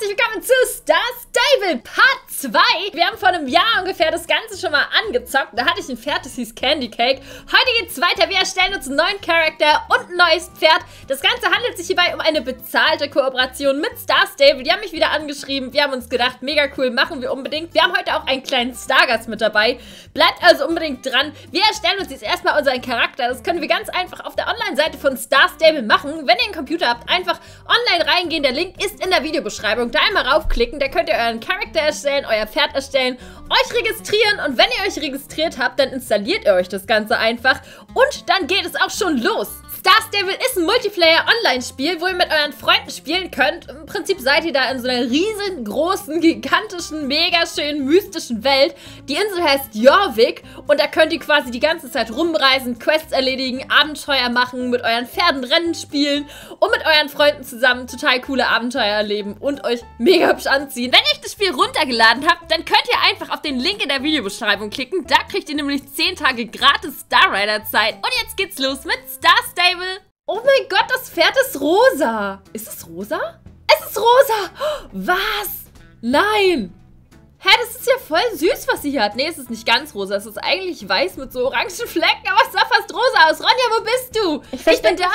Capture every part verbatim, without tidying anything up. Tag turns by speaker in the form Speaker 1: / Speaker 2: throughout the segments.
Speaker 1: herzlich willkommen zu Star Stable Part zwei. Wir haben vor einem Jahr ungefähr das Ganze schon mal angezockt. Da hatte ich ein Pferd, das hieß Candy Cake. Heute geht's weiter. Wir erstellen uns einen neuen Charakter und ein neues Pferd. Das Ganze handelt sich hierbei um eine bezahlte Kooperation mit Star Stable. Die haben mich wieder angeschrieben. Wir haben uns gedacht, mega cool, machen wir unbedingt. Wir haben heute auch einen kleinen Stargast mit dabei. Bleibt also unbedingt dran. Wir erstellen uns jetzt erstmal unseren Charakter. Das können wir ganz einfach auf der Online-Seite von Star Stable machen. Wenn ihr einen Computer habt, einfach online reingehen. Der Link ist in der Videobeschreibung. Da einmal raufklicken, da könnt ihr euren Charakter erstellen, euer Pferd erstellen, euch registrieren und wenn ihr euch registriert habt, dann installiert ihr euch das Ganze einfach und dann geht es auch schon los. Star Stable ist ein Multiplayer-Online-Spiel, wo ihr mit euren Freunden spielen könnt. Im Prinzip seid ihr da in so einer riesengroßen, gigantischen, mega schönen, mystischen Welt. Die Insel heißt Jorvik und da könnt ihr quasi die ganze Zeit rumreisen, Quests erledigen, Abenteuer machen, mit euren Pferden Rennen spielen und mit euren Freunden zusammen total coole Abenteuer erleben und euch mega hübsch anziehen. Wenn ihr euch das Spiel runtergeladen habt, dann könnt ihr einfach auf den Link in der Videobeschreibung klicken. Da kriegt ihr nämlich zehn Tage gratis Star Rider Zeit. Und jetzt geht's los mit Star Stable. Oh mein Gott, das Pferd ist rosa. Ist es rosa? Es ist rosa. Was? Nein. Hä, das ist ja voll süß, was sie hier hat. Nee, es ist nicht ganz rosa. Es ist eigentlich weiß mit so orangen Flecken, aber es sah fast rosa aus. Ronja, wo bist du? Ich, ich bin da.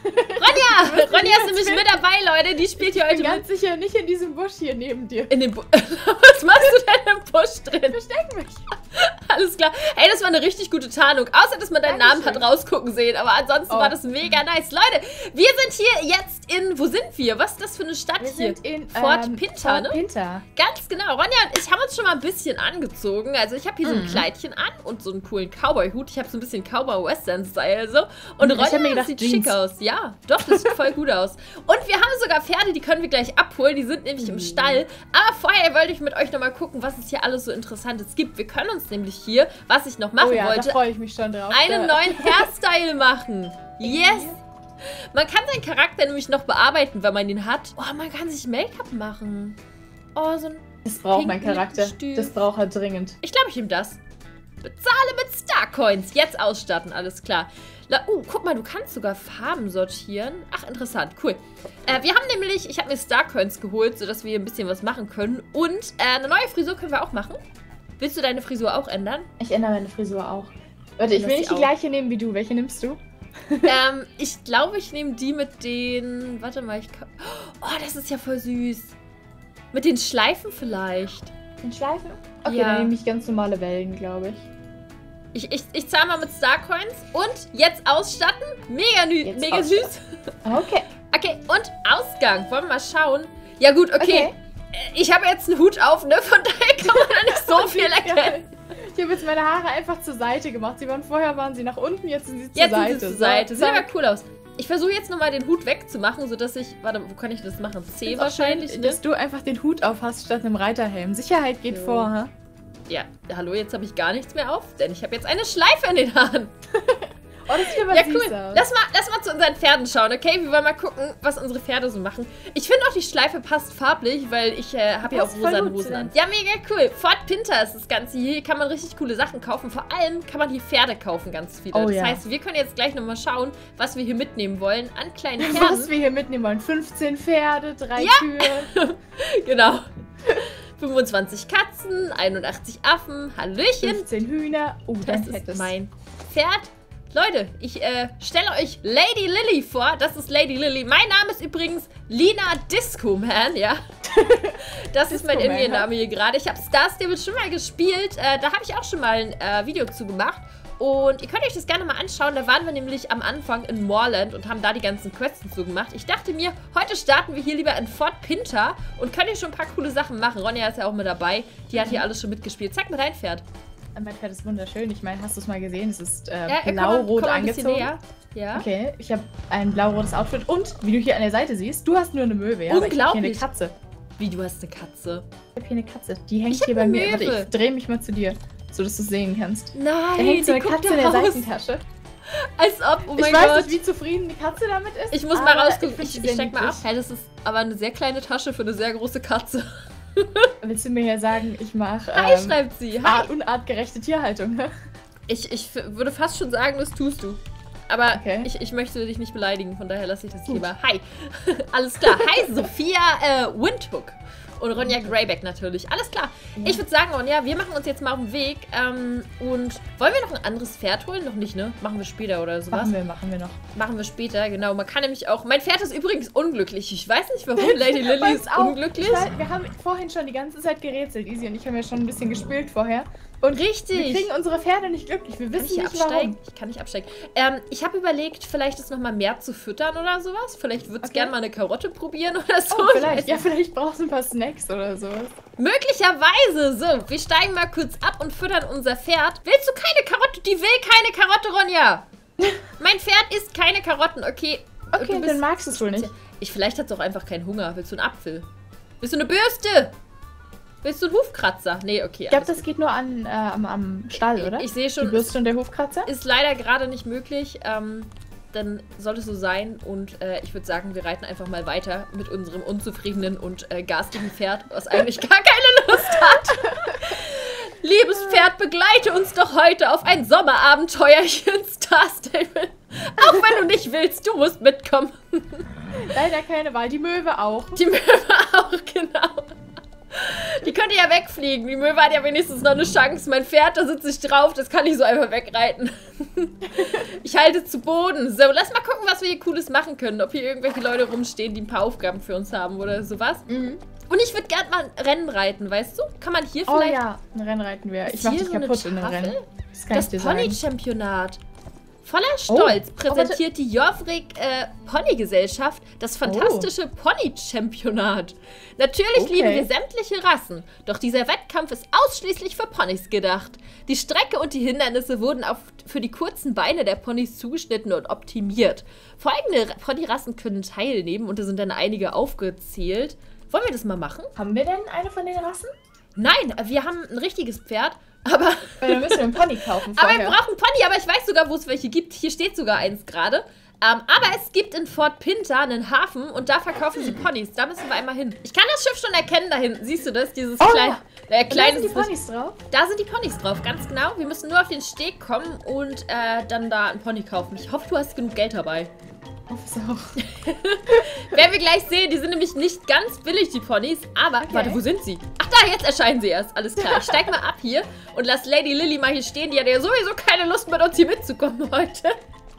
Speaker 1: Ronja, Ronja ist nämlich mit dabei, Leute. Die spielt hier heute
Speaker 2: mit. Ich bin ganz
Speaker 1: mit.
Speaker 2: sicher nicht in diesem Busch hier neben dir.
Speaker 1: In dem Busch? Was machst du denn im Busch drin?
Speaker 2: Versteck mich.
Speaker 1: Alles klar. Ey, das war eine richtig gute Tarnung. Außer, dass man deinen Dankeschön. Namen hat rausgucken sehen. Aber ansonsten oh. war das mega nice. Leute, wir sind hier jetzt in... Wo sind wir? Was ist das für eine Stadt
Speaker 2: wir
Speaker 1: hier?
Speaker 2: Sind in
Speaker 1: Fort
Speaker 2: ähm,
Speaker 1: Pinta,
Speaker 2: Fort
Speaker 1: ne?
Speaker 2: Pinta.
Speaker 1: Ganz genau. Ronja und ich haben uns schon mal ein bisschen angezogen. Also ich habe hier mhm. so ein Kleidchen an und so einen coolen Cowboy-Hut. Ich habe so ein bisschen Cowboy-Western-Style so. Und
Speaker 2: ich
Speaker 1: Ronja
Speaker 2: gedacht,
Speaker 1: sieht
Speaker 2: Jeans.
Speaker 1: schick aus. Ja, doch, das sieht voll gut aus. Und wir haben sogar Pferde, die können wir gleich abholen. Die sind nämlich mhm. im Stall. Aber vorher wollte ich mit euch nochmal gucken, was es hier alles so Interessantes gibt. Wir können uns nämlich hier, was ich noch machen
Speaker 2: oh ja,
Speaker 1: wollte,
Speaker 2: da freue ich mich schon drauf.
Speaker 1: einen neuen Hairstyle machen. Yes! Man kann seinen Charakter nämlich noch bearbeiten, wenn man ihn hat. Oh, man kann sich Make-up machen. Oh, so ein
Speaker 2: Das braucht mein Charakter. Das braucht er dringend.
Speaker 1: Ich glaube, ich nehme das. Bezahle mit Starcoins. Jetzt ausstatten, alles klar. Oh, guck mal, du kannst sogar Farben sortieren. Ach, interessant, cool. Äh, wir haben nämlich, ich habe mir Starcoins geholt, sodass wir ein bisschen was machen können. Und äh, eine neue Frisur können wir auch machen. Willst du deine Frisur auch ändern?
Speaker 2: Ich ändere meine Frisur auch. Warte, ich will nicht die gleiche nehmen wie du. Welche nimmst du?
Speaker 1: ähm, ich glaube, ich nehme die mit den... Warte mal, ich kann... Oh, das ist ja voll süß. Mit den Schleifen vielleicht.
Speaker 2: Den Schleifen? Okay,
Speaker 1: ja.
Speaker 2: Dann nehme ich ganz normale Wellen, glaube ich.
Speaker 1: Ich, ich, ich zahle mal mit Starcoins. Und jetzt ausstatten. Mega, mega süß.
Speaker 2: Okay.
Speaker 1: Okay, und Ausgang. Wollen wir mal schauen? Ja gut, okay. okay. Ich habe jetzt einen Hut auf, ne? Von daher kann man da nicht so viel erkennen.
Speaker 2: Ich habe jetzt meine Haare einfach zur Seite gemacht. Sie waren vorher waren sie nach unten, jetzt sind sie zur
Speaker 1: jetzt
Speaker 2: Seite.
Speaker 1: Jetzt sind sie zur Seite. Sieht aber cool aus. Ich versuche jetzt nochmal den Hut wegzumachen, sodass ich... Warte, wo kann ich das machen? C wahrscheinlich,
Speaker 2: schön,
Speaker 1: ne?
Speaker 2: Dass du einfach den Hut auf hast statt einem Reiterhelm. Sicherheit geht so. vor, ha?
Speaker 1: Ja, hallo, jetzt habe ich gar nichts mehr auf, denn ich habe jetzt eine Schleife in den Haaren.
Speaker 2: Oh, das sieht aber
Speaker 1: ja,
Speaker 2: süß
Speaker 1: cool.
Speaker 2: aus. Lass
Speaker 1: mal, lass mal zu unseren Pferden schauen, okay? Wir wollen mal gucken, was unsere Pferde so machen. Ich finde auch, die Schleife passt farblich, weil ich äh, habe ja auch rosa Hosen an. Ja, mega cool. Fort Pinta ist das Ganze. Hier kann man richtig coole Sachen kaufen. Vor allem kann man hier Pferde kaufen, ganz viele.
Speaker 2: Oh,
Speaker 1: das
Speaker 2: ja.
Speaker 1: heißt, wir können jetzt gleich nochmal schauen, was wir hier mitnehmen wollen an kleinen Pferden.
Speaker 2: Was wir hier mitnehmen wollen. fünfzehn Pferde, drei
Speaker 1: ja.
Speaker 2: Kühe.
Speaker 1: Genau. fünfundzwanzig Katzen, einundachtzig Affen, Hallöchen.
Speaker 2: fünfzehn Hühner. Oh,
Speaker 1: das ist mein Pferd. Leute, ich äh, stelle euch Lady Lily vor. Das ist Lady Lily. Mein Name ist übrigens Lina Disco Man, ja. Das ist mein Indien-Name hier gerade. Ich habe Star Stable schon mal gespielt. Äh, da habe ich auch schon mal ein äh, Video zu gemacht. Und ihr könnt euch das gerne mal anschauen. Da waren wir nämlich am Anfang in Moorland und haben da die ganzen Quests zu gemacht. Ich dachte mir, heute starten wir hier lieber in Fort Pinta und können hier schon ein paar coole Sachen machen. Ronja ist ja auch mit dabei. Die hat hier alles schon mitgespielt. Zeig mal dein Pferd.
Speaker 2: Mein Pferd ist wunderschön. Ich meine, hast du es mal gesehen? Es ist äh,
Speaker 1: ja,
Speaker 2: blau-rot angezogen.
Speaker 1: Ja.
Speaker 2: Okay, ich habe ein blau-rotes Outfit. Und, wie du hier an der Seite siehst, du hast nur eine Möwe. Ja,
Speaker 1: unglaublich.
Speaker 2: Aber ich habe hier eine Katze.
Speaker 1: Wie, du hast eine Katze?
Speaker 2: Ich habe hier eine Katze. Die hängt hier bei mir. Warte, ich drehe mich mal zu dir, so dass du es sehen kannst.
Speaker 1: Nein,
Speaker 2: da hängt so eine Katze in der Seitentasche.
Speaker 1: Als ob, oh mein
Speaker 2: Ich weiß
Speaker 1: Gott.
Speaker 2: nicht, wie zufrieden die Katze damit ist.
Speaker 1: Ich muss mal rausgucken. Ich, ich, ich steck mal ab. Hey, das ist aber eine sehr kleine Tasche für eine sehr große Katze.
Speaker 2: Willst du mir hier sagen, ich mache
Speaker 1: Hi, ähm, schreibt sie. Hi.
Speaker 2: unartgerechte Tierhaltung, ne?
Speaker 1: Ich, ich würde fast schon sagen, das tust du. Aber
Speaker 2: okay.
Speaker 1: ich, ich möchte dich nicht beleidigen, von daher lasse ich das lieber. Hi. Alles klar. Hi, Sophia äh, Windhoek. Und Ronja Greyback natürlich. Alles klar. Ja. Ich würde sagen, Ronja, wir machen uns jetzt mal auf den Weg. Ähm, und wollen wir noch ein anderes Pferd holen? Noch nicht, ne? Machen wir später oder sowas.
Speaker 2: Machen wir, machen wir noch.
Speaker 1: Machen wir später, genau. Man kann nämlich auch... Mein Pferd ist übrigens unglücklich. Ich weiß nicht, warum Lady Lily ist auch unglücklich.
Speaker 2: Weiß, wir haben vorhin schon die ganze Zeit gerätselt. Easy und ich haben ja schon ein bisschen gespielt vorher. Und
Speaker 1: richtig.
Speaker 2: Wir kriegen unsere Pferde nicht glücklich. Wir wissen nicht,
Speaker 1: absteigen?
Speaker 2: warum.
Speaker 1: Ich kann nicht absteigen. Ähm, ich habe überlegt, vielleicht ist noch mal mehr zu füttern oder sowas. Vielleicht würde es okay. gerne mal eine Karotte probieren oder so.
Speaker 2: Oh, vielleicht. Ja, vielleicht brauchst du ein paar Snacks oder sowas.
Speaker 1: Möglicherweise. So, wir steigen mal kurz ab und füttern unser Pferd. Willst du keine Karotte? Die will keine Karotte, Ronja. Mein Pferd isst keine Karotten, okay.
Speaker 2: Okay, dann magst du es wohl nicht.
Speaker 1: Ich, vielleicht hat es auch einfach keinen Hunger. Willst du einen Apfel? Willst du eine Bürste? Willst du einen Hufkratzer? Nee, okay.
Speaker 2: Ich glaube, das geht nur an, äh, am, am Stall, oder?
Speaker 1: Ich sehe schon.
Speaker 2: Die Bürste und der Hufkratzer?
Speaker 1: Ist leider gerade nicht möglich. Ähm, dann soll es so sein. Und äh, ich würde sagen, wir reiten einfach mal weiter mit unserem unzufriedenen und äh, garstigen Pferd, was eigentlich gar keine Lust hat. Liebes Pferd, begleite uns doch heute auf ein Sommerabenteuerchen, Star Stable. Auch wenn du nicht willst, du musst mitkommen.
Speaker 2: Leider keine Wahl. Die Möwe auch.
Speaker 1: Die Möwe auch, genau. Die könnte ja wegfliegen. Die Möwe hat ja wenigstens noch eine Chance. Mein Pferd, da sitze ich drauf. Das kann ich so einfach wegreiten. Ich halte zu Boden. So, lass mal gucken, was wir hier Cooles machen können. Ob hier irgendwelche Leute rumstehen, die ein paar Aufgaben für uns haben oder sowas. Mhm. Und ich würde gerne mal ein Rennen reiten, weißt du? Kann man hier vielleicht...
Speaker 2: Oh ja, ein Rennen reiten wir. Ich mach dich
Speaker 1: so
Speaker 2: kaputt in einem Rennen.
Speaker 1: Das, das Pony-Championat. Voller Stolz oh. präsentiert oh, die Jorvik äh, Ponygesellschaft das fantastische oh. Pony-Championat. Natürlich okay. lieben wir sämtliche Rassen, doch dieser Wettkampf ist ausschließlich für Ponys gedacht. Die Strecke und die Hindernisse wurden auf, für die kurzen Beine der Ponys zugeschnitten und optimiert. Folgende Ponyrassen können teilnehmen und da sind dann einige aufgezählt. Wollen wir das mal machen?
Speaker 2: Haben wir denn eine von den Rassen?
Speaker 1: Nein, wir haben ein richtiges Pferd. Aber
Speaker 2: Weil dann müssen wir einen Pony kaufen
Speaker 1: vorher. Aber
Speaker 2: wir
Speaker 1: brauchen einen Pony, aber ich weiß sogar, wo es welche gibt. Hier steht sogar eins gerade. Ähm, aber es gibt in Fort Pinter einen Hafen und da verkaufen sie Ponys. Da müssen wir einmal hin. Ich kann das Schiff schon erkennen da hinten. Siehst du das? Dieses
Speaker 2: oh,
Speaker 1: kleine... Äh, kleine
Speaker 2: da sind die Ponys drauf?
Speaker 1: Da sind die Ponys drauf, ganz genau. Wir müssen nur auf den Steg kommen und äh, dann da einen Pony kaufen. Ich hoffe, du hast genug Geld dabei.
Speaker 2: Ich hoffe es auch.
Speaker 1: Werden wir gleich sehen. Die sind nämlich nicht ganz billig, die Ponys. Aber, okay. Warte, wo sind sie? Ach da, jetzt erscheinen sie erst. Alles klar. Ich steig mal ab hier und lass Lady Lily mal hier stehen. Die hat ja sowieso keine Lust mit uns hier mitzukommen heute.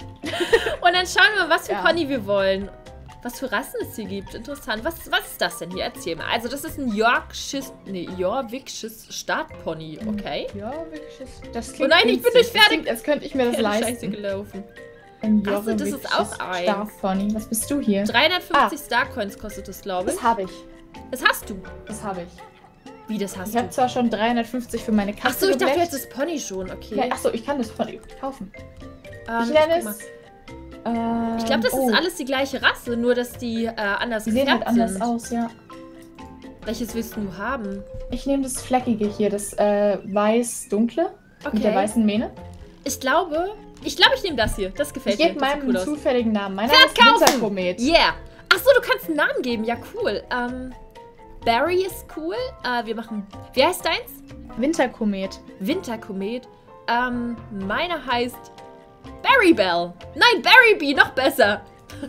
Speaker 1: Und dann schauen wir mal, was für ja. Pony wir wollen. Was für Rassen es hier gibt. Interessant. Was, was ist das denn hier? Erzähl mal. Also das ist ein Yorkshires, nee, Jorvikisches Startpony. Okay.
Speaker 2: Jorvikisches, das klingt
Speaker 1: Oh nein, ich bin nicht fertig.
Speaker 2: Klingt, als könnte ich mir das leisten.
Speaker 1: Scheiße gelaufen.
Speaker 2: Ein
Speaker 1: Achso, das ist auch ein
Speaker 2: Starpony. Was bist du hier?
Speaker 1: dreihundertfünfzig
Speaker 2: ah.
Speaker 1: Starcoins kostet das, glaube ich.
Speaker 2: Das habe ich.
Speaker 1: Das hast du?
Speaker 2: Das habe ich.
Speaker 1: Wie, das hast
Speaker 2: ich
Speaker 1: du?
Speaker 2: Ich habe zwar schon dreihundertfünfzig für meine Katze
Speaker 1: Achso, ich dachte, du
Speaker 2: geblecht.
Speaker 1: hättest das Pony schon. Okay.
Speaker 2: Ja, achso, ich kann das Pony kaufen.
Speaker 1: Ähm,
Speaker 2: ich nenne es... Ähm,
Speaker 1: ich glaube, das
Speaker 2: oh.
Speaker 1: ist alles die gleiche Rasse, nur dass die äh, anders
Speaker 2: Die sehen halt anders
Speaker 1: sind.
Speaker 2: aus, ja.
Speaker 1: Welches willst du haben?
Speaker 2: Ich nehme das Fleckige hier, das äh, weiß-dunkle.
Speaker 1: Okay.
Speaker 2: Mit der weißen Mähne.
Speaker 1: Ich glaube... Ich glaube, ich nehme das hier. Das gefällt
Speaker 2: ich
Speaker 1: mir.
Speaker 2: Ich gebe meinem
Speaker 1: cool
Speaker 2: zufälligen Namen. Meiner
Speaker 1: Pferd
Speaker 2: ist
Speaker 1: kaufen!
Speaker 2: Winterkomet.
Speaker 1: Yeah. Achso, du kannst einen Namen geben. Ja, cool. Ähm, Barry ist cool. Äh, wir machen... Wie heißt deins?
Speaker 2: Winterkomet.
Speaker 1: Winterkomet. Ähm, meiner heißt... Barry Bell. Nein, Barry Bee, noch besser.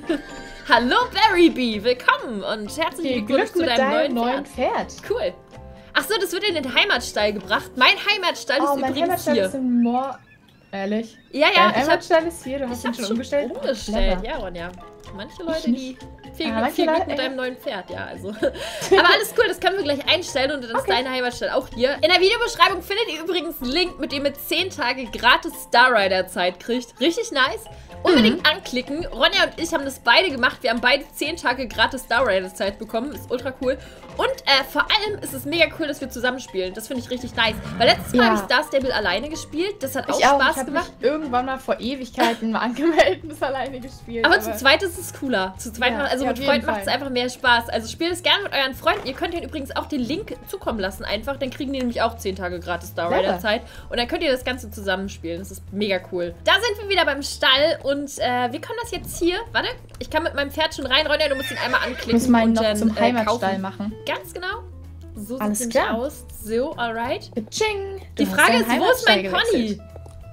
Speaker 1: Hallo Barry Bee, willkommen und herzlich willkommen zu deinem neuen,
Speaker 2: neuen Pferd.
Speaker 1: Pferd. Cool. Achso, das wird in den Heimatstall gebracht. Mein Heimatstall
Speaker 2: oh,
Speaker 1: ist
Speaker 2: mein
Speaker 1: übrigens
Speaker 2: Heimatstall
Speaker 1: hier.
Speaker 2: Ist in Moor
Speaker 1: Ehrlich? Ja, ja.
Speaker 2: Dein Heimatstall ist hier, du hast ihn schon umgestellt.
Speaker 1: umgestellt. Ja, Ronja. Manche Leute, die viel, ah, viel Glück Leute, mit deinem neuen Pferd, ja, also. Aber alles cool, das können wir gleich einstellen und dann okay. ist deine Heimatstall auch hier. In der Videobeschreibung findet ihr übrigens einen Link, mit dem ihr zehn Tage gratis Star Rider Zeit kriegt. Richtig nice. Unbedingt mhm. anklicken. Ronja und ich haben das beide gemacht. Wir haben beide zehn Tage gratis Star Rider Zeit bekommen. Ist ultra cool. Und äh, vor allem ist es mega cool, dass wir zusammenspielen. Das finde ich richtig nice. Weil letztes Mal ja. habe ich Star Stable alleine gespielt. Das hat auch
Speaker 2: ich
Speaker 1: Spaß
Speaker 2: auch. Ich
Speaker 1: gemacht.
Speaker 2: Mich irgendwann mal vor Ewigkeiten mal angemeldet und das alleine gespielt.
Speaker 1: Aber, aber zu zweit ist es cooler. Zu zweit, ja, also ja, mit Freunden macht es einfach mehr Spaß. Also spielt es gerne mit euren Freunden. Ihr könnt ihnen übrigens auch den Link zukommen lassen einfach. Dann kriegen die nämlich auch zehn Tage gratis Star Rider Zeit. Und dann könnt ihr das Ganze zusammenspielen. Das ist mega cool. Da sind wir wieder beim Stall und äh, wir können das jetzt hier. Warte, ich kann mit meinem Pferd schon rein. Ronja, du musst ihn einmal anklicken.
Speaker 2: Ich muss meinen
Speaker 1: und
Speaker 2: noch
Speaker 1: dann,
Speaker 2: zum
Speaker 1: äh,
Speaker 2: Heimatstall
Speaker 1: kaufen.
Speaker 2: machen.
Speaker 1: Ganz genau. So sieht
Speaker 2: Alles
Speaker 1: es
Speaker 2: klar
Speaker 1: aus. So, alright.
Speaker 2: Ching.
Speaker 1: Die Frage ist, wo ist mein Pony?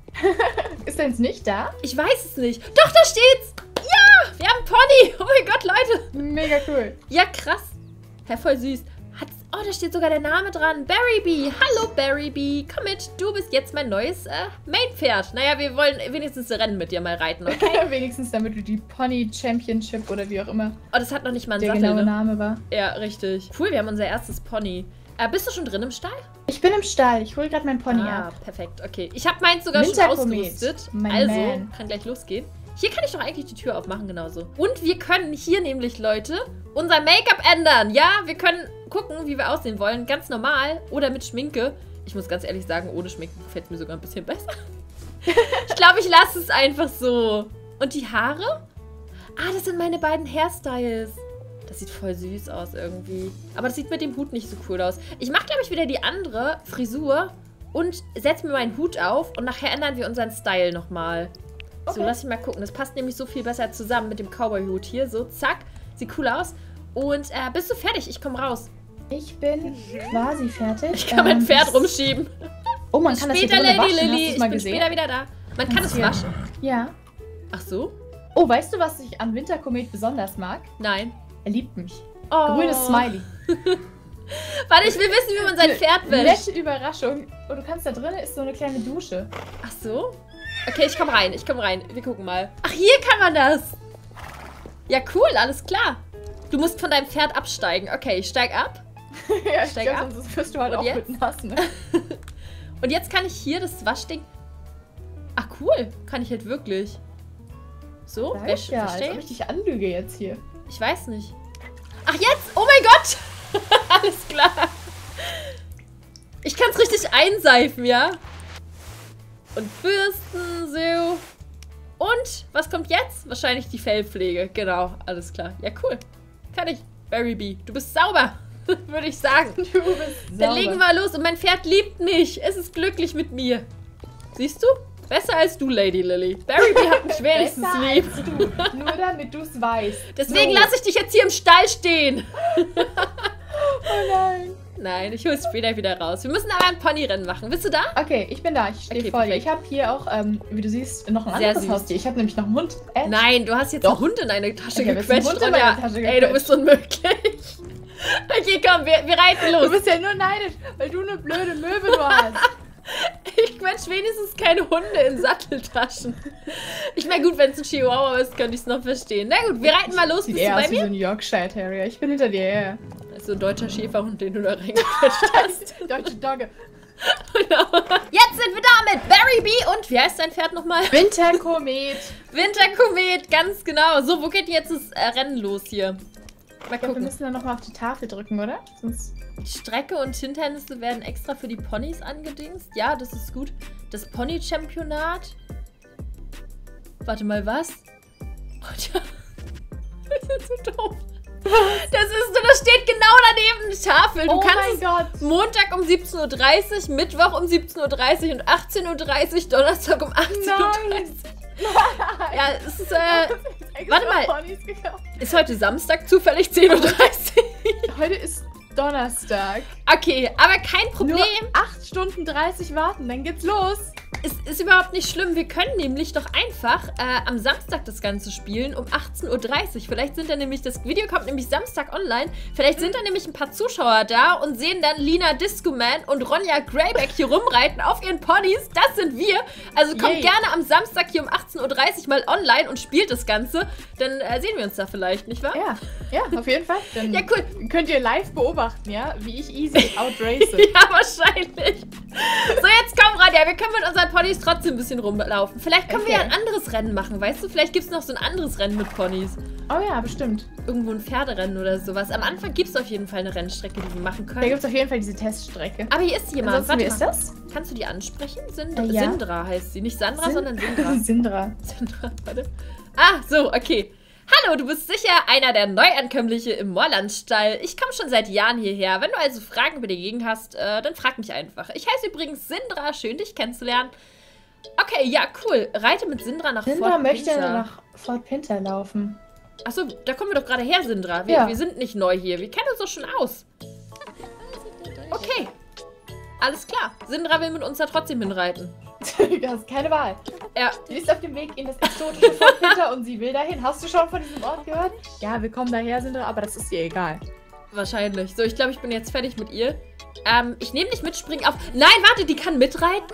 Speaker 2: Ist er jetzt nicht da?
Speaker 1: Ich weiß es nicht. Doch, da steht's. Ja, wir haben einen Pony. Oh mein Gott, Leute.
Speaker 2: Mega cool.
Speaker 1: Ja, krass. Hä, voll süß. Hat's, oh, da steht sogar der Name dran. Barrybee. Hallo, Barrybee. Komm mit, du bist jetzt mein neues äh, Main-Pferd. Naja, wir wollen wenigstens Rennen mit dir mal reiten, okay?
Speaker 2: Wenigstens damit du die Pony Championship oder wie auch immer.
Speaker 1: Oh, das hat noch nicht mal einen
Speaker 2: der
Speaker 1: Sattel,
Speaker 2: genaue
Speaker 1: ne?
Speaker 2: Name war.
Speaker 1: Ja, richtig. Cool, wir haben unser erstes Pony. Äh, bist du schon drin im Stall?
Speaker 2: Ich bin im Stall. Ich hole gerade mein Pony
Speaker 1: ah,
Speaker 2: ab.
Speaker 1: Perfekt. Okay. Ich habe meins sogar schon ausgerüstet. Also, man. Kann gleich losgehen. Hier kann ich doch eigentlich die Tür aufmachen, genauso. Und wir können hier nämlich, Leute, unser Make-up ändern. Ja, wir können gucken, wie wir aussehen wollen. Ganz normal oder mit Schminke. Ich muss ganz ehrlich sagen, ohne Schminke gefällt es mir sogar ein bisschen besser. Ich glaube, ich lasse es einfach so. Und die Haare? Ah, das sind meine beiden Hairstyles. Das sieht voll süß aus irgendwie. Aber das sieht mit dem Hut nicht so cool aus. Ich mache, glaube ich, wieder die andere Frisur und setze mir meinen Hut auf. Und nachher ändern wir unseren Style nochmal. Okay. So, lass ich mal gucken. Das passt nämlich so viel besser zusammen mit dem Cowboy-Hut hier. So, zack. Sieht cool aus. Und äh, bist du fertig? Ich komme raus.
Speaker 2: Ich bin quasi fertig.
Speaker 1: Ich kann ähm, mein Pferd rumschieben.
Speaker 2: Oh, man kann
Speaker 1: später,
Speaker 2: das hier
Speaker 1: Lady
Speaker 2: waschen.
Speaker 1: Lily.
Speaker 2: Hast
Speaker 1: Ich
Speaker 2: mal
Speaker 1: bin
Speaker 2: gesehen?
Speaker 1: später wieder da. Man kann es waschen.
Speaker 2: Ja.
Speaker 1: Ach so?
Speaker 2: Oh, weißt du, was ich an Winterkomet besonders mag?
Speaker 1: Nein.
Speaker 2: Er liebt mich.
Speaker 1: Oh.
Speaker 2: Grünes Smiley.
Speaker 1: Warte, ich will wissen, wie man sein Pferd wäscht.
Speaker 2: Nette Überraschung. Und du kannst da drinnen ist so eine kleine Dusche.
Speaker 1: Ach so? Okay, ich komme rein. Ich komme rein. Wir gucken mal. Ach, hier kann man das. Ja, cool. Alles klar. Du musst von deinem Pferd absteigen. Okay, ich steig ab.
Speaker 2: Ja, ich
Speaker 1: steig
Speaker 2: glaub,
Speaker 1: ab.
Speaker 2: sonst wirst du halt
Speaker 1: Und
Speaker 2: auch
Speaker 1: jetzt?
Speaker 2: mit nass, ne?
Speaker 1: Und jetzt kann ich hier das Waschding... Ach, cool. Kann ich halt wirklich. So?
Speaker 2: Sag
Speaker 1: Wäsch,
Speaker 2: ich ja,
Speaker 1: verstehe
Speaker 2: als ob ich dich anlüge jetzt hier.
Speaker 1: Ich weiß nicht. Ach, jetzt? Oh mein Gott! Alles klar. Ich kann es richtig einseifen, ja? Und bürsten, so. Und, was kommt jetzt? Wahrscheinlich die Fellpflege. Genau, alles klar. Ja, cool. Kann ich. Barrybee, du bist sauber, würde ich sagen.
Speaker 2: Du bist sauber.
Speaker 1: Dann legen wir los. Und mein Pferd liebt mich. Es ist glücklich mit mir. Siehst du? Besser als du, Lady Lily. Barrybee hat mich wenigstens lieb.
Speaker 2: Als du. Nur damit du es weißt.
Speaker 1: Deswegen
Speaker 2: so.
Speaker 1: lasse ich dich jetzt hier im Stall stehen.
Speaker 2: Oh nein.
Speaker 1: Nein, ich hole es später wieder raus. Wir müssen aber ein Ponyrennen machen. Bist du da?
Speaker 2: Okay, ich bin da. Ich stehe
Speaker 1: Okay,
Speaker 2: vor dir.
Speaker 1: perfekt.
Speaker 2: Ich habe hier auch, ähm, wie du siehst, noch ein
Speaker 1: Sehr
Speaker 2: anderes
Speaker 1: süß.
Speaker 2: Haustier. Ich habe nämlich noch einen Hund. Ed.
Speaker 1: Nein, du hast jetzt
Speaker 2: Doch.
Speaker 1: einen Hund in deine Tasche
Speaker 2: Ich hab jetzt einen
Speaker 1: gequetscht.
Speaker 2: Hund in
Speaker 1: und
Speaker 2: meine
Speaker 1: ja,
Speaker 2: Tasche
Speaker 1: ey, du
Speaker 2: gequetscht.
Speaker 1: bist unmöglich. Okay, komm, wir, wir reiten
Speaker 2: Du
Speaker 1: los.
Speaker 2: bist ja nur neidisch, weil du eine blöde Möwe nur hast.
Speaker 1: Ich quetsch wenigstens keine Hunde in Satteltaschen. Ich meine, gut, wenn es ein Chihuahua ist, könnte ich es noch verstehen. Na gut, wir reiten mal los.
Speaker 2: Sieht
Speaker 1: Bist du
Speaker 2: eher
Speaker 1: bei
Speaker 2: aus wie so
Speaker 1: mir?
Speaker 2: ein Yorkshire Terrier. Ich bin hinter dir, ja.
Speaker 1: Das ist so ein deutscher Schäferhund, den du da reingequetscht hast.
Speaker 2: Deutsche Dogge.
Speaker 1: Genau. Jetzt sind wir da mit Barrybee und wie heißt dein Pferd nochmal?
Speaker 2: Winterkomet.
Speaker 1: Winterkomet, ganz genau. So, wo geht jetzt das äh, Rennen los hier? Mal
Speaker 2: Ich glaub, wir
Speaker 1: gucken.
Speaker 2: müssen dann nochmal auf die Tafel drücken, oder? Sonst...
Speaker 1: Die Strecke und Hindernisse werden extra für die Ponys angedingst. Ja, das ist gut. Das Pony-Championat. Warte mal, was? Oh, tja. Das ist so doof. Das ist so, das steht genau daneben eine Tafel. Du
Speaker 2: Oh
Speaker 1: kannst
Speaker 2: mein
Speaker 1: es
Speaker 2: Gott.
Speaker 1: Montag um siebzehn Uhr dreißig, Mittwoch um siebzehn Uhr dreißig und achtzehn Uhr dreißig, Donnerstag um achtzehn Uhr dreißig. Ja, es ist, äh, warte mal.
Speaker 2: Ponys gekauft.
Speaker 1: Ist heute Samstag zufällig zehn Uhr dreißig?
Speaker 2: Heute ist Donnerstag.
Speaker 1: Okay, aber kein Problem.
Speaker 2: Nur acht Stunden dreißig warten, dann geht's los.
Speaker 1: Es ist überhaupt nicht schlimm. Wir können nämlich doch einfach äh, am Samstag das Ganze spielen um achtzehn Uhr dreißig. Vielleicht sind da nämlich, das Video kommt nämlich Samstag online. Vielleicht sind da nämlich ein paar Zuschauer da und sehen dann Lina Discoman und Ronja Greyback hier rumreiten auf ihren Ponys. Das sind wir. Also kommt
Speaker 2: Yay.
Speaker 1: gerne am Samstag hier um achtzehn Uhr dreißig mal online und spielt das Ganze. Dann äh, sehen wir uns da vielleicht, nicht wahr?
Speaker 2: Ja, ja, auf jeden Fall. Dann
Speaker 1: Ja, cool.
Speaker 2: könnt ihr live beobachten, ja, wie ich easy outrace.
Speaker 1: Ja, wahrscheinlich. So, jetzt komm, Ronja. Wir können mit unseren Ponys trotzdem ein bisschen rumlaufen. Vielleicht können wir ja
Speaker 2: Okay.
Speaker 1: ein anderes Rennen machen, weißt du? Vielleicht gibt es noch so ein anderes Rennen mit Ponys.
Speaker 2: Oh ja, bestimmt.
Speaker 1: Irgendwo ein Pferderennen oder sowas. Am Anfang gibt es auf jeden Fall eine Rennstrecke, die wir machen
Speaker 2: Da
Speaker 1: können.
Speaker 2: gibt es auf jeden Fall diese Teststrecke.
Speaker 1: Aber hier ist jemand.
Speaker 2: Ansonsten, wer ist
Speaker 1: mal.
Speaker 2: das?
Speaker 1: Kannst du die ansprechen? Sind
Speaker 2: Äh, ja.
Speaker 1: Sindra heißt sie. Nicht Sandra,
Speaker 2: Sin-
Speaker 1: sondern Sindra.
Speaker 2: Sindra.
Speaker 1: Sindra, warte. Ah, so, okay. Hallo, du bist sicher einer der Neuankömmliche im Moorlandstall. Ich komme schon seit Jahren hierher. Wenn du also Fragen über die Gegend hast, äh, dann frag mich einfach. Ich heiße übrigens Sindra. Schön, dich kennenzulernen. Okay, ja, cool. Reite mit Sindra nach
Speaker 2: Sindra
Speaker 1: Fort
Speaker 2: möchte
Speaker 1: Pinter.
Speaker 2: nach Fort Pinter laufen.
Speaker 1: Achso, da kommen wir doch gerade her, Sindra. Wir,
Speaker 2: Ja.
Speaker 1: wir sind nicht neu hier. Wir kennen uns doch schon aus. Okay. Alles klar. Sindra will mit uns da trotzdem hinreiten.
Speaker 2: Du hast keine Wahl.
Speaker 1: Ja.
Speaker 2: Sie ist auf dem Weg in das exotische Fort Pinter und sie will dahin. Hast du schon von diesem Ort gehört? Ja, wir kommen daher, sind aber das ist ihr egal.
Speaker 1: Wahrscheinlich. So, ich glaube, ich bin jetzt fertig mit ihr. Ähm, ich nehme dich mit, spring auf. Nein, warte, die kann mitreiten?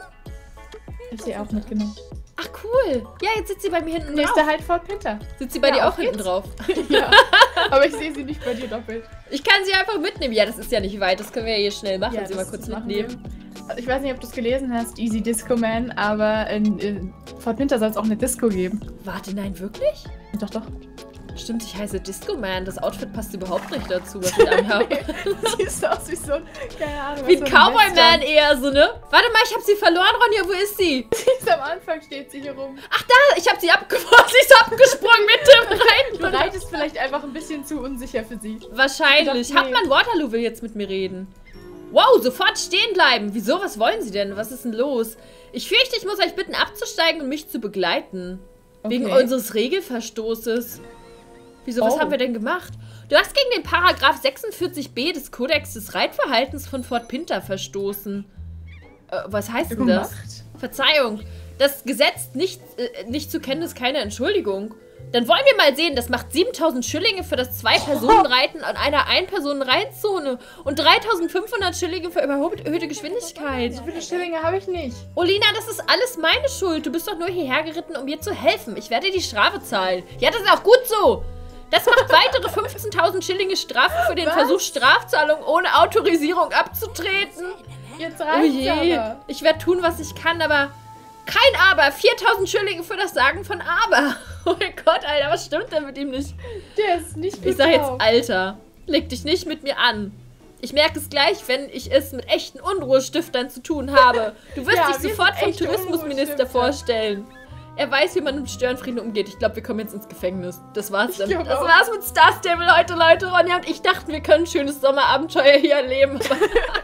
Speaker 2: Ich sie auch mitgenommen.
Speaker 1: Ach, cool. Ja, jetzt sitzt sie bei mir hinten drauf.
Speaker 2: Nächster halt Fort Pinter.
Speaker 1: Sitzt sie bei
Speaker 2: Ja,
Speaker 1: dir auch
Speaker 2: auf
Speaker 1: hinten
Speaker 2: geht's.
Speaker 1: drauf?
Speaker 2: Ja, aber ich sehe sie nicht bei dir doppelt.
Speaker 1: Ich kann sie einfach mitnehmen. Ja, das ist ja nicht weit. Das können wir ja hier schnell machen.
Speaker 2: Ja,
Speaker 1: sie mal
Speaker 2: das
Speaker 1: kurz
Speaker 2: machen
Speaker 1: mitnehmen.
Speaker 2: wir. Ich weiß nicht, ob du es gelesen hast, Easy Disco Man, aber in, in Fort Pinter soll es auch eine Disco geben.
Speaker 1: Warte, nein, wirklich?
Speaker 2: Doch, doch.
Speaker 1: Stimmt, ich heiße Disco Man. Das Outfit passt überhaupt nicht dazu, was ich anhabe.
Speaker 2: Siehst du aus wie so ein, keine Ahnung.
Speaker 1: Wie ein
Speaker 2: was so ein
Speaker 1: Cowboy Man
Speaker 2: Western.
Speaker 1: eher so, ne? Warte mal, ich habe sie verloren, Ronja. Wo ist sie?
Speaker 2: Sie ist am Anfang, steht sie hier rum.
Speaker 1: Ach, da. Ich habe sie abgeworfen. Sie ist abgesprungen mit dem Reiten.
Speaker 2: Du reitest vielleicht einfach ein bisschen zu unsicher für sie.
Speaker 1: Wahrscheinlich.
Speaker 2: Ich dachte,
Speaker 1: Hartmann Waterloo will jetzt mit mir reden. Wow, sofort stehen bleiben. Wieso? Was wollen Sie denn? Was ist denn los? Ich fürchte, ich muss euch bitten, abzusteigen und mich zu begleiten.
Speaker 2: Okay.
Speaker 1: Wegen unseres Regelverstoßes. Wieso? Was
Speaker 2: Oh.
Speaker 1: haben wir denn gemacht? Du hast gegen den Paragraph sechsundvierzig b des Kodex des Reitverhaltens von Fort Pinter verstoßen. Äh, was heißt denn das?
Speaker 2: Gemacht?
Speaker 1: Verzeihung. Das Gesetz nicht, äh, nicht zu kennen ist keine Entschuldigung. Dann wollen wir mal sehen, das macht siebentausend Schillinge für das Zwei-Personen-Reiten an einer Ein-Personen-Reitzone und dreitausendfünfhundert Schillinge für überhöhte Geschwindigkeit.
Speaker 2: So viele Schillinge habe ich nicht.
Speaker 1: Olina, das ist alles meine Schuld. Du bist doch nur hierher geritten, um mir zu helfen. Ich werde die Strafe zahlen. Ja, das ist auch gut so. Das macht weitere fünfzehntausend Schillinge Strafe für den
Speaker 2: Was?
Speaker 1: Versuch, Strafzahlung ohne Autorisierung abzutreten.
Speaker 2: Jetzt
Speaker 1: Oh
Speaker 2: reicht's
Speaker 1: je.
Speaker 2: aber.
Speaker 1: Ich werde tun, was ich kann, aber kein Aber. viertausend Schillinge für das Sagen von Aber. Oh mein Gott, Alter, was stimmt denn mit ihm nicht?
Speaker 2: Der ist nicht gut
Speaker 1: Ich sag jetzt
Speaker 2: drauf.
Speaker 1: Alter. Leg dich nicht mit mir an. Ich merke es gleich, wenn ich es mit echten Unruhestiftern zu tun habe. Du wirst
Speaker 2: Ja,
Speaker 1: dich
Speaker 2: wir
Speaker 1: sofort
Speaker 2: sind
Speaker 1: vom
Speaker 2: echte
Speaker 1: Tourismusminister
Speaker 2: Unruhestifter.
Speaker 1: vorstellen. Er weiß, wie man mit Störenfrieden umgeht. Ich glaube, wir kommen jetzt ins Gefängnis. Das war's dann.
Speaker 2: Ich glaub
Speaker 1: Das
Speaker 2: auch.
Speaker 1: war's mit Star Stable heute, Leute. Ronja und ich dachten, wir können ein schönes Sommerabenteuer hier erleben. Aber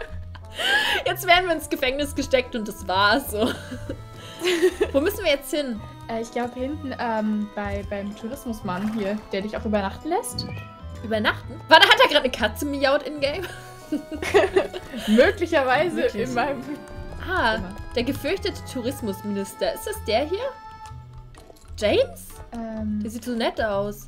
Speaker 1: jetzt werden wir ins Gefängnis gesteckt und das war's so. Wo müssen wir jetzt hin?
Speaker 2: Äh, ich glaube hinten ähm, bei, beim Tourismusmann hier, der dich auch übernachten lässt.
Speaker 1: Übernachten? Warte, hat er gerade eine Katze miaut in-game?
Speaker 2: Möglicherweise
Speaker 1: Wirklich?
Speaker 2: in meinem...
Speaker 1: Ah,
Speaker 2: Immer.
Speaker 1: der gefürchtete Tourismusminister. Ist das der hier? James?
Speaker 2: Ähm,
Speaker 1: Der sieht so nett aus.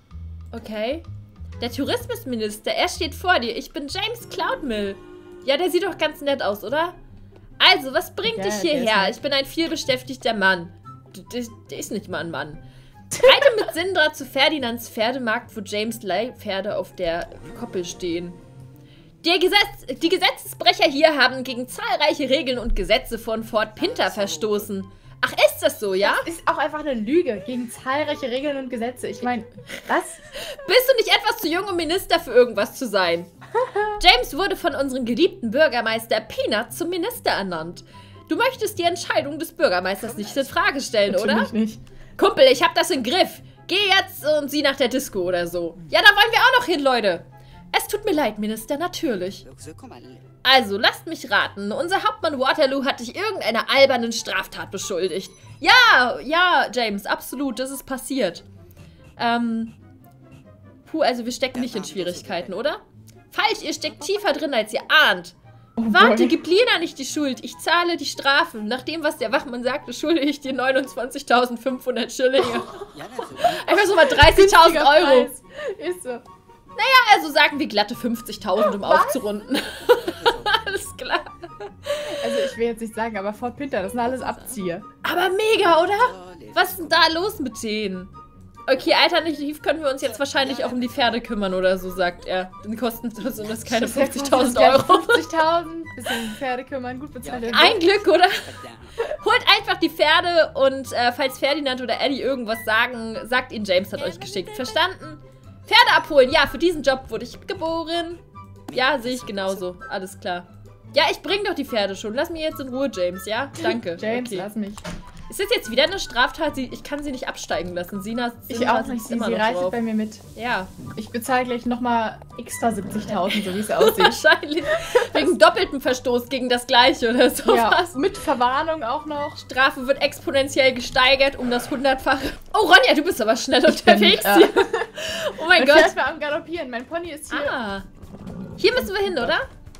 Speaker 1: Okay. Der Tourismusminister, er steht vor dir. Ich bin James Cloudmill. Ja, der sieht doch ganz nett aus, oder? Also, was bringt
Speaker 2: Ja,
Speaker 1: dich
Speaker 2: der ist
Speaker 1: hierher?
Speaker 2: nett.
Speaker 1: Ich bin ein vielbeschäftigter Mann. D- d- Der ist nicht mal ein Mann. Reite mit Sindra zu Ferdinands Pferdemarkt, wo James Leihpferde auf der Koppel stehen. Der Gesetz, die Gesetzesbrecher hier haben gegen zahlreiche Regeln und Gesetze von Fort Pinter verstoßen. Ach, ist das so, ja?
Speaker 2: ist auch einfach eine Lüge gegen zahlreiche Regeln und Gesetze. Ich meine, was?
Speaker 1: Bist du nicht etwas zu jung, um Minister für irgendwas zu sein? James wurde von unserem geliebten Bürgermeister Peanut zum Minister ernannt. Du möchtest die Entscheidung des Bürgermeisters nicht in Frage stellen, oder?
Speaker 2: Natürlich nicht.
Speaker 1: Kumpel, ich hab das im Griff. Geh jetzt und sieh nach der Disco oder so. Ja, da wollen wir auch noch hin, Leute. Es tut mir leid, Minister, natürlich. Also, lasst mich raten. Unser Hauptmann Waterloo hat dich irgendeiner albernen Straftat beschuldigt. Ja, ja, James, absolut, das ist passiert. Ähm, puh, also wir stecken nicht in Schwierigkeiten, oder? Falsch, ihr steckt tiefer drin, als ihr ahnt.
Speaker 2: Oh
Speaker 1: Warte,
Speaker 2: boy.
Speaker 1: gib Lena nicht die Schuld. Ich zahle die Strafe. Nach dem, was der Wachmann sagte, schulde ich dir neunundzwanzigtausendfünfhundert Schillinge. Einfach so mal dreißigtausend
Speaker 2: Günstiger
Speaker 1: Euro.
Speaker 2: Preis. Ist so.
Speaker 1: Also sagen wir glatte fünfzigtausend, um
Speaker 2: Was?
Speaker 1: aufzurunden. Alles klar.
Speaker 2: Also ich will jetzt nicht sagen, aber Fort Pinter, das sind alles Abzieher.
Speaker 1: Aber mega, oder? Was ist denn da los mit denen? Okay, alternativ können wir uns jetzt wahrscheinlich auch um die Pferde kümmern oder so, sagt er. Dann kosten das das keine fünfzigtausend Euro.
Speaker 2: fünfzigtausend, bisschen Pferde kümmern, gut bezahlt.
Speaker 1: Ein Glück, oder? Holt einfach die Pferde und äh, falls Ferdinand oder Eddie irgendwas sagen, sagt ihnen, James hat euch geschickt. Verstanden? Pferde abholen. Ja, für diesen Job wurde ich geboren. Ja, sehe ich genauso. Alles klar. Ja, ich bring doch die Pferde schon. Lass mich jetzt in Ruhe, James, ja? Danke.
Speaker 2: James,
Speaker 1: okay.
Speaker 2: lass mich.
Speaker 1: Ist das jetzt wieder eine Straftat? Sie, ich kann sie nicht absteigen lassen. Sina,
Speaker 2: Ich
Speaker 1: Sina
Speaker 2: auch nicht,
Speaker 1: sitzt
Speaker 2: sie,
Speaker 1: immer
Speaker 2: sie
Speaker 1: noch
Speaker 2: reitet
Speaker 1: drauf.
Speaker 2: bei mir mit.
Speaker 1: Ja,
Speaker 2: Ich bezahle gleich nochmal extra siebzigtausend, so wie es aussieht.
Speaker 1: wahrscheinlich. Wegen doppeltem Verstoß gegen das Gleiche oder
Speaker 2: Ja,
Speaker 1: sowas.
Speaker 2: mit Verwarnung auch noch.
Speaker 1: Strafe wird exponentiell gesteigert um das hundertfache. Oh, Ronja, du bist aber schnell unterwegs
Speaker 2: äh,
Speaker 1: hier. Oh mein
Speaker 2: Mein
Speaker 1: Gott.
Speaker 2: Pferd war am Galoppieren, mein Pony ist hier.
Speaker 1: Ah. Hier müssen wir hin, oder?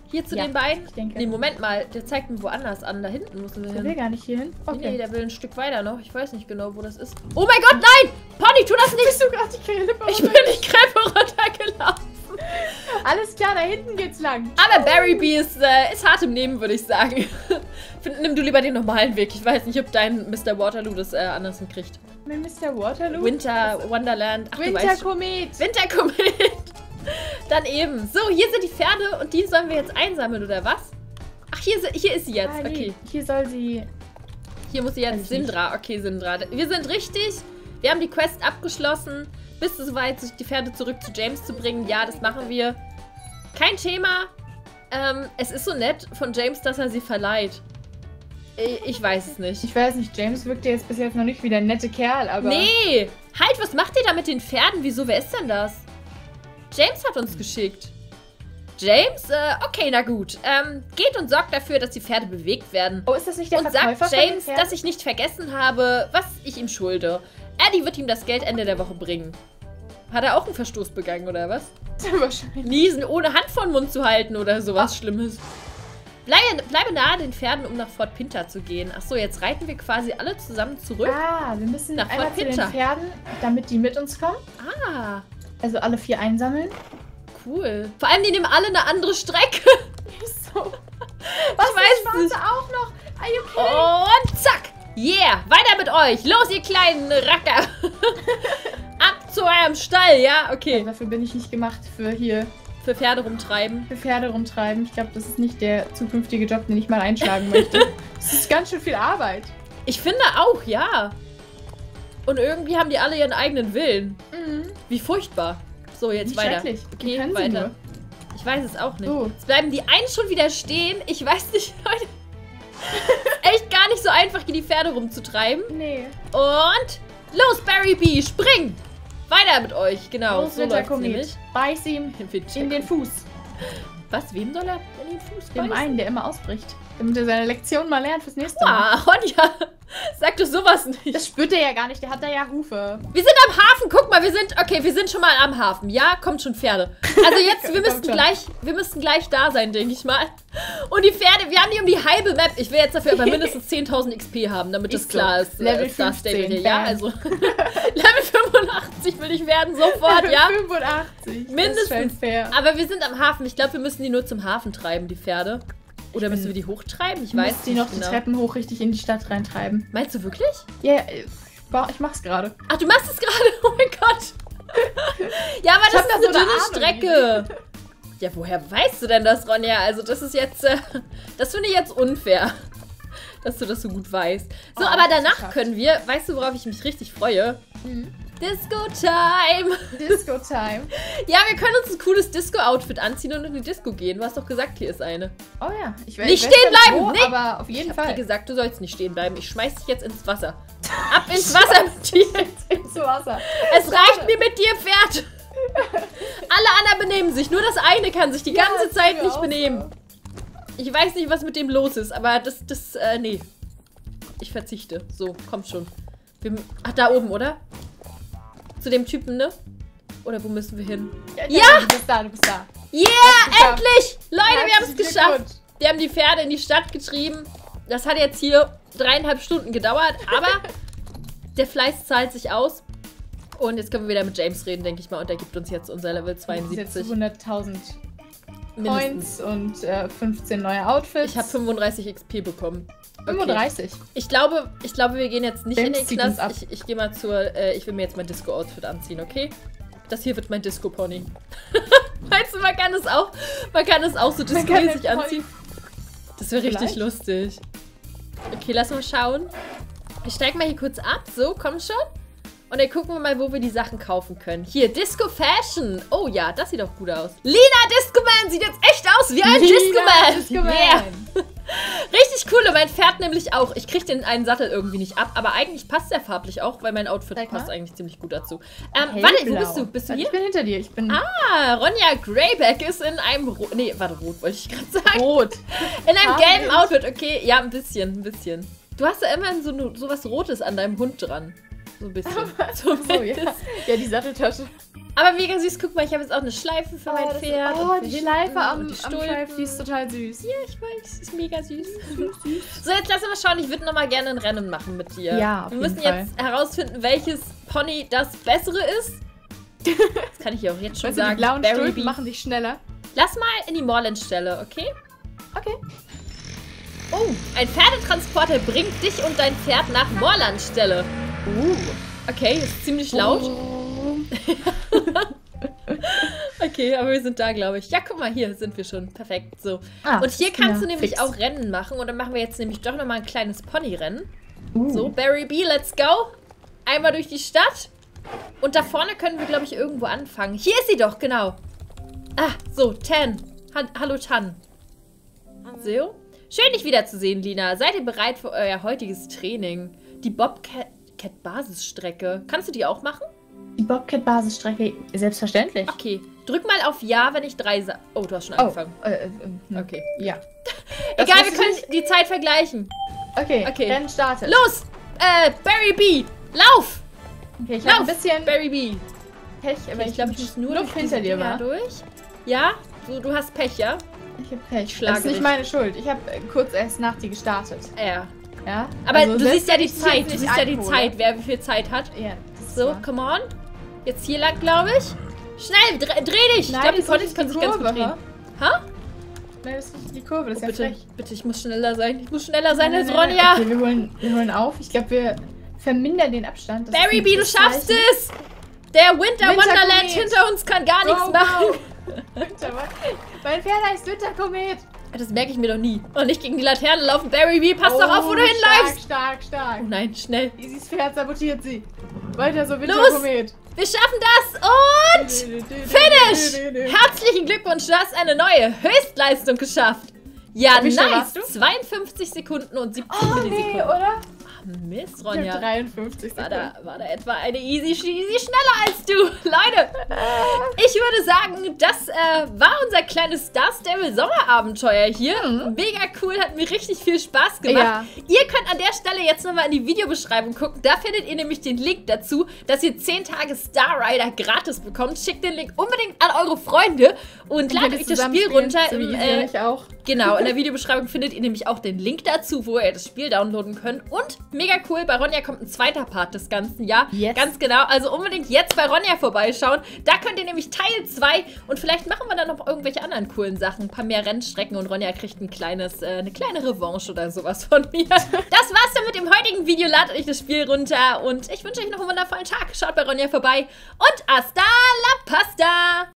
Speaker 1: Hier zu
Speaker 2: Ja,
Speaker 1: den beiden?
Speaker 2: ich denke.
Speaker 1: Nee, Moment mal. Der zeigt mir woanders an. Da hinten müssen wir
Speaker 2: Der
Speaker 1: hin.
Speaker 2: will gar nicht hier hin.
Speaker 1: Nee,
Speaker 2: Okay.
Speaker 1: nee, der will ein Stück weiter noch. Ich weiß nicht genau, wo das ist. Oh mein Gott, nein! Pony, tu das nicht!
Speaker 2: Bist du gerade die Treppe
Speaker 1: Ich bin die Treppe runtergelaufen.
Speaker 2: Alles klar, da hinten geht's lang.
Speaker 1: Aber Barry B ist, äh, ist hart im Nehmen, würde ich sagen. Nimm du lieber den normalen Weg. Ich weiß nicht, ob dein Mister Waterloo das äh, anders hinkriegt.
Speaker 2: Mit Mister Waterloo?
Speaker 1: Winter Wonderland. Ach, du weißt schon.
Speaker 2: Winterkomet.
Speaker 1: Winterkomet. Dann eben. So, hier sind die Pferde und die sollen wir jetzt einsammeln, oder was? Ach, hier, hier ist sie jetzt.
Speaker 2: Ah, nee.
Speaker 1: Okay.
Speaker 2: Hier soll sie...
Speaker 1: Hier muss sie
Speaker 2: Weiß
Speaker 1: jetzt
Speaker 2: ich
Speaker 1: Sindra. Okay, Sindra. Wir sind richtig. Wir haben die Quest abgeschlossen. Bist du soweit, die Pferde zurück zu James zu bringen? Ja, das machen wir. Kein Thema. Ähm, es ist so nett von James, dass er sie verleiht. Ich, ich weiß es nicht.
Speaker 2: Ich weiß nicht, James wirkte jetzt bis jetzt noch nicht wie der nette Kerl, aber...
Speaker 1: Nee! Halt, was macht ihr da mit den Pferden? Wieso? Wer ist denn das? James hat uns geschickt. James? Äh, okay, na gut. Ähm, geht und sorgt dafür, dass die Pferde bewegt werden.
Speaker 2: Oh, ist das nicht der
Speaker 1: Und
Speaker 2: Verkäufer
Speaker 1: sagt
Speaker 2: von den
Speaker 1: James,
Speaker 2: Pferden?
Speaker 1: dass ich nicht vergessen habe, was ich ihm schulde. Eddie wird ihm das Geld Ende der Woche bringen. Hat er auch einen Verstoß begangen, oder was?
Speaker 2: Wahrscheinlich.
Speaker 1: Niesen, ohne Hand vor den Mund zu halten oder sowas
Speaker 2: Ach.
Speaker 1: Schlimmes. Bleibe, bleibe nahe den Pferden, um nach Fort Pinter zu gehen. Achso, jetzt reiten wir quasi alle zusammen zurück.
Speaker 2: Ah, wir müssen
Speaker 1: Nach
Speaker 2: einmal
Speaker 1: Fort
Speaker 2: zu den
Speaker 1: Pinter.
Speaker 2: Pferden, damit die mit uns kommen.
Speaker 1: Ah,
Speaker 2: Also alle vier einsammeln.
Speaker 1: cool. Vor allem, die nehmen alle eine andere Strecke.
Speaker 2: So. Was,
Speaker 1: Ich weiß
Speaker 2: das
Speaker 1: nicht.
Speaker 2: Schwarze auch noch? Are you kidding?
Speaker 1: Und zack. Yeah, weiter mit euch. Los, ihr kleinen Racker. Ab zu eurem Stall, ja? Okay.
Speaker 2: Also dafür bin ich nicht gemacht, für hier
Speaker 1: Für Pferde rumtreiben.
Speaker 2: für Pferde rumtreiben. Ich glaube, das ist nicht der zukünftige Job, den ich mal einschlagen möchte. Das ist ganz schön viel Arbeit.
Speaker 1: Ich finde auch, ja. Und irgendwie haben die alle ihren eigenen Willen.
Speaker 2: Mhm.
Speaker 1: Wie furchtbar. So, jetzt
Speaker 2: Wie
Speaker 1: weiter.
Speaker 2: schrecklich. Wie
Speaker 1: Okay,
Speaker 2: können sie
Speaker 1: weiter.
Speaker 2: nur?
Speaker 1: Ich weiß es auch nicht.
Speaker 2: So.
Speaker 1: Jetzt bleiben die einen schon wieder stehen. Ich weiß nicht, Leute. Echt gar nicht so einfach, hier die Pferde rumzutreiben.
Speaker 2: Nee.
Speaker 1: Und los, Barry B, spring! Weiter mit euch, genau.
Speaker 2: Los,
Speaker 1: so läuft's
Speaker 2: Winterkomet.
Speaker 1: nämlich.
Speaker 2: Beiß ihm in den Fuß.
Speaker 1: Was, wem soll er in den Fuß
Speaker 2: Dem
Speaker 1: beißen?
Speaker 2: einen, der immer ausbricht. Damit er seine Lektion mal lernt fürs nächste Mal.
Speaker 1: Ah, Ronja, sag doch sowas nicht.
Speaker 2: Das spürt er ja gar nicht, der hat da ja Hufe.
Speaker 1: Wir sind am Hafen, guck mal, wir sind, okay, wir sind schon mal am Hafen. Ja, kommt schon Pferde. Also jetzt, wir
Speaker 2: Kommt
Speaker 1: müssten
Speaker 2: schon.
Speaker 1: gleich, wir müssten gleich da sein, denke ich mal. Und die Pferde, wir haben die um die halbe Map. Ich will jetzt dafür aber mindestens zehntausend X P haben, damit das
Speaker 2: Ist
Speaker 1: klar
Speaker 2: so.
Speaker 1: ist.
Speaker 2: Level
Speaker 1: äh, Star Stable
Speaker 2: fünfzehn,
Speaker 1: hier. Ja,
Speaker 2: bam.
Speaker 1: also Level fünfundachtzig will ich werden, sofort, ja.
Speaker 2: fünfundachtzig.
Speaker 1: Mindestens.
Speaker 2: Das ist schon fair.
Speaker 1: Aber wir sind am Hafen. Ich glaube, wir müssen die nur zum Hafen treiben, die Pferde. Oder müssen wir die hochtreiben? Ich
Speaker 2: Du
Speaker 1: weiß
Speaker 2: musst die
Speaker 1: nicht
Speaker 2: noch
Speaker 1: genau.
Speaker 2: die Treppen hoch richtig in die Stadt reintreiben.
Speaker 1: Meinst du wirklich?
Speaker 2: Ja, ja, ich ba- ich mach's gerade.
Speaker 1: Ach, du machst es gerade? Oh mein Gott. Ja, aber
Speaker 2: Ich
Speaker 1: das
Speaker 2: hab
Speaker 1: ist
Speaker 2: da
Speaker 1: eine
Speaker 2: so eine
Speaker 1: dünne
Speaker 2: Ahnung,
Speaker 1: Strecke. Ja, woher weißt du denn das, Ronja? Also das ist jetzt, äh, das finde ich jetzt unfair, dass du das so gut weißt. So,
Speaker 2: Oh,
Speaker 1: aber
Speaker 2: das
Speaker 1: danach
Speaker 2: geschafft.
Speaker 1: können wir, weißt du, worauf ich mich richtig freue?
Speaker 2: Mhm.
Speaker 1: Disco-Time.
Speaker 2: Disco-Time.
Speaker 1: Ja, wir können uns ein cooles Disco-Outfit anziehen und in die Disco gehen. Du hast doch gesagt, hier ist eine.
Speaker 2: Oh ja. Ich
Speaker 1: Nicht
Speaker 2: weiß
Speaker 1: stehen
Speaker 2: nicht
Speaker 1: bleiben,
Speaker 2: wo,
Speaker 1: nicht.
Speaker 2: aber auf jeden
Speaker 1: Ich hab dir
Speaker 2: Fall.
Speaker 1: gesagt, du sollst nicht stehen bleiben. Ich schmeiß dich jetzt ins Wasser. Ab ins Wasser mit dir.
Speaker 2: Ins Wasser.
Speaker 1: Es reicht mir mit dir, Pferd. Alle anderen benehmen sich. Nur das eine kann sich die
Speaker 2: Ja,
Speaker 1: ganze
Speaker 2: das
Speaker 1: Zeit
Speaker 2: ist mir
Speaker 1: nicht
Speaker 2: auch
Speaker 1: benehmen. Ich weiß nicht, was mit dem los ist, aber das, das, äh, nee. Ich verzichte. So, kommt schon. Wir, ach, da oben, oder? Zu dem Typen, ne? Oder wo müssen wir hin?
Speaker 2: Ja!
Speaker 1: Ja!
Speaker 2: Du bist da, du bist da.
Speaker 1: Yeah,
Speaker 2: geschafft.
Speaker 1: endlich! Leute, wir haben es
Speaker 2: Herzlichen
Speaker 1: geschafft.
Speaker 2: Glückwunsch.
Speaker 1: Wir haben die Pferde in die Stadt getrieben. Das hat jetzt hier dreieinhalb Stunden gedauert, aber der Fleiß zahlt sich aus. Und jetzt können wir wieder mit James reden, denke ich mal. Und er gibt uns jetzt unser Level
Speaker 2: Das ist
Speaker 1: zweiundsiebzig.
Speaker 2: jetzt hunderttausend
Speaker 1: Mindestens.
Speaker 2: Points und äh, fünfzehn neue Outfits.
Speaker 1: Ich habe fünfunddreißig X P bekommen. Okay.
Speaker 2: fünfunddreißig.
Speaker 1: Ich glaube, ich glaube, wir gehen jetzt nicht
Speaker 2: James
Speaker 1: in den
Speaker 2: zieht uns
Speaker 1: Knast.
Speaker 2: ab.
Speaker 1: Ich, ich gehe mal zur. Äh, ich will mir jetzt mein Disco-Outfit anziehen, okay? Das hier wird mein Disco-Pony. Weißt du, man kann es auch, man kann es auch so
Speaker 2: Man kann
Speaker 1: disco-mäßig
Speaker 2: den Pony-
Speaker 1: anziehen. Das wäre richtig
Speaker 2: Vielleicht.
Speaker 1: lustig. Okay, lass mal schauen. Ich steig mal hier kurz ab. So, komm schon. Und dann gucken wir mal, wo wir die Sachen kaufen können. Hier, Disco Fashion. Oh ja, das sieht doch gut aus. Lina Disco Man sieht jetzt echt aus wie ein
Speaker 2: Lina
Speaker 1: Disco Man.
Speaker 2: Disco Man.
Speaker 1: Yeah. Richtig cool. Und mein Pferd nämlich auch. Ich kriege den einen Sattel irgendwie nicht ab. Aber eigentlich passt der farblich auch, weil mein Outfit
Speaker 2: Zeig mal.
Speaker 1: passt eigentlich ziemlich gut dazu. Ähm, warte, wo
Speaker 2: Hellblau.
Speaker 1: bist du? Bist du
Speaker 2: Also
Speaker 1: hier?
Speaker 2: Ich bin hinter dir. Ich bin
Speaker 1: Ah, Ronja Greyback ist in einem Rot. Nee, warte, rot wollte ich gerade sagen.
Speaker 2: rot.
Speaker 1: In einem
Speaker 2: Ah,
Speaker 1: gelben
Speaker 2: Mensch.
Speaker 1: Outfit, okay. Ja, ein bisschen, ein bisschen. Du hast ja immer so, so was Rotes an deinem Hund dran. So ein bisschen. Zumindest.
Speaker 2: So, ja. Ja, die Satteltasche.
Speaker 1: Aber mega süß. Guck mal, ich habe jetzt auch eine Schleife für
Speaker 2: Oh,
Speaker 1: mein
Speaker 2: das-
Speaker 1: Pferd.
Speaker 2: Oh,
Speaker 1: und
Speaker 2: die
Speaker 1: für
Speaker 2: Schleife
Speaker 1: hinten
Speaker 2: am,
Speaker 1: und die
Speaker 2: am
Speaker 1: Stulpen.
Speaker 2: Schleif, die ist total süß.
Speaker 1: Ja, ich weiß. Die ist mega süß. So, jetzt lass uns mal schauen. Ich würde nochmal gerne ein Rennen machen mit dir.
Speaker 2: Ja, auf
Speaker 1: Wir
Speaker 2: jeden
Speaker 1: müssen
Speaker 2: Fall.
Speaker 1: jetzt herausfinden, welches Pony das bessere ist. Das kann ich dir auch jetzt schon
Speaker 2: Weißt du,
Speaker 1: sagen.
Speaker 2: die blauen
Speaker 1: Barry
Speaker 2: Stulpen
Speaker 1: Bee.
Speaker 2: machen dich schneller.
Speaker 1: Lass mal in die Moorlandstelle, okay?
Speaker 2: Okay.
Speaker 1: Oh, ein Pferdetransporter bringt dich und dein Pferd nach Moorlandstelle.
Speaker 2: Uh.
Speaker 1: Okay, ist ziemlich laut.
Speaker 2: Oh.
Speaker 1: Okay, aber wir sind da, glaube ich. Ja, guck mal, hier sind wir schon. Perfekt, so.
Speaker 2: Ah,
Speaker 1: Und hier kannst
Speaker 2: ja,
Speaker 1: du nämlich
Speaker 2: fix.
Speaker 1: auch Rennen machen. Und dann machen wir jetzt nämlich doch nochmal ein kleines Ponyrennen.
Speaker 2: Uh.
Speaker 1: So, Barry Bee, let's go. Einmal durch die Stadt. Und da vorne können wir, glaube ich, irgendwo anfangen. Hier ist sie doch, genau. Ah, so, Tan. Ha Hallo, Tan. So. Schön, dich wiederzusehen, Lina. Seid ihr bereit für euer heutiges Training? Die Bobcat-Basisstrecke. Kannst du die auch machen?
Speaker 2: Die Bobcat-Basisstrecke, selbstverständlich.
Speaker 1: Okay. Drück mal auf Ja, wenn ich drei sage. Oh, du hast schon
Speaker 2: Oh,
Speaker 1: angefangen.
Speaker 2: äh, äh, äh,
Speaker 1: Okay.
Speaker 2: Ja. Das
Speaker 1: Egal, wir
Speaker 2: wusste
Speaker 1: können
Speaker 2: ich
Speaker 1: die Zeit vergleichen.
Speaker 2: Okay,
Speaker 1: Okay.
Speaker 2: Rennen startet.
Speaker 1: Los! Äh, Barry Bee! Lauf!
Speaker 2: Okay, ich habe
Speaker 1: Lauf!
Speaker 2: ein bisschen
Speaker 1: Barry Bee!
Speaker 2: Pech, aber
Speaker 1: Okay, ich glaube, ich muss nur
Speaker 2: Luft
Speaker 1: durch
Speaker 2: hinter
Speaker 1: diese
Speaker 2: dir
Speaker 1: Dinger
Speaker 2: war.
Speaker 1: durch. Ja? Du, du hast Pech, ja?
Speaker 2: Ich habe Pech.
Speaker 1: Ich schlage
Speaker 2: das ist nicht
Speaker 1: dich.
Speaker 2: meine Schuld. Ich habe äh, kurz erst nach dir gestartet.
Speaker 1: Ja.
Speaker 2: Ja?
Speaker 1: Aber
Speaker 2: Also
Speaker 1: du
Speaker 2: selbst
Speaker 1: siehst ja
Speaker 2: wenn
Speaker 1: die
Speaker 2: ich dich
Speaker 1: Zeit.
Speaker 2: jetzt
Speaker 1: Du
Speaker 2: nicht
Speaker 1: siehst ja die
Speaker 2: einhole-
Speaker 1: Zeit, wer wie viel Zeit hat.
Speaker 2: Ja, das ist
Speaker 1: So,
Speaker 2: wahr.
Speaker 1: come on. Jetzt hier lang, glaube ich. Schnell, dreh, dreh dich! Ich
Speaker 2: Nein,
Speaker 1: glaube, die
Speaker 2: das ist
Speaker 1: Ponys
Speaker 2: nicht
Speaker 1: können
Speaker 2: die
Speaker 1: sich ganz gut
Speaker 2: Kurve,
Speaker 1: drehen.
Speaker 2: ha?
Speaker 1: Ha?
Speaker 2: Nein, das ist nicht die Kurve, das
Speaker 1: Oh,
Speaker 2: ist ja
Speaker 1: bitte,
Speaker 2: frech.
Speaker 1: bitte, ich muss schneller sein. Ich muss schneller sein als
Speaker 2: Nein, nein, nein.
Speaker 1: Ronja.
Speaker 2: Okay, wir holen, wir holen auf. Ich glaube, wir vermindern den Abstand. Das ist
Speaker 1: Barry
Speaker 2: ein
Speaker 1: Bee, du
Speaker 2: gutes
Speaker 1: schaffst
Speaker 2: Zeichen.
Speaker 1: es! Der Winter
Speaker 2: Winterkomet.
Speaker 1: Wonderland hinter uns kann gar nichts
Speaker 2: Go,
Speaker 1: machen.
Speaker 2: go. Winter- mein Pferd heißt Winterkomet.
Speaker 1: Das merke ich mir doch nie. Und nicht gegen die Laterne laufen. Barry Bee, pass doch auf, wo du
Speaker 2: Oh,
Speaker 1: hinläufst.
Speaker 2: Stark, stark, stark.
Speaker 1: Oh nein, schnell.
Speaker 2: Isis Pferd sabotiert sie. Weiter so, Winterkomet.
Speaker 1: Wir schaffen das und Finish! Herzlichen Glückwunsch, du hast eine neue Höchstleistung geschafft. Ja,
Speaker 2: Wie schnell
Speaker 1: nice.
Speaker 2: warst du?
Speaker 1: zweiundfünfzig Sekunden und siebzig
Speaker 2: Oh nee,
Speaker 1: Millisekunden.
Speaker 2: oder?
Speaker 1: Ach, Mist,
Speaker 2: Ich hab
Speaker 1: Ronja.
Speaker 2: dreiundfünfzig
Speaker 1: War
Speaker 2: Sekunden.
Speaker 1: da, war da etwa eine easy cheesy schneller als du? Leute, ich würde sagen, das äh, war unser kleines Star Stable Sommerabenteuer hier. Mega cool, hat mir richtig viel Spaß gemacht.
Speaker 2: Ja.
Speaker 1: Ihr könnt an der Stelle jetzt nochmal in die Videobeschreibung gucken. Da findet ihr nämlich den Link dazu, dass ihr zehn Tage Star Rider gratis bekommt. Schickt den Link unbedingt an eure Freunde und ladet euch das Spiel runter.
Speaker 2: So
Speaker 1: Im,
Speaker 2: wie
Speaker 1: äh,
Speaker 2: ich auch.
Speaker 1: Genau, in der Videobeschreibung findet ihr nämlich auch den Link dazu, wo ihr das Spiel downloaden könnt. Und mega cool, bei Ronja kommt ein zweiter Part des ganzen Jahr.
Speaker 2: Yes.
Speaker 1: Ganz genau, also unbedingt jetzt bei Ronja vorbeischauen. Da könnt ihr nämlich Teil zwei und vielleicht machen wir dann noch irgendwelche anderen coolen Sachen. Ein paar mehr Rennstrecken und Ronja kriegt ein kleines, äh, eine kleine Revanche oder sowas von mir. Das war's dann mit dem heutigen Video. Ladet euch das Spiel runter und ich wünsche euch noch einen wundervollen Tag. Schaut bei Ronja vorbei und hasta la pasta!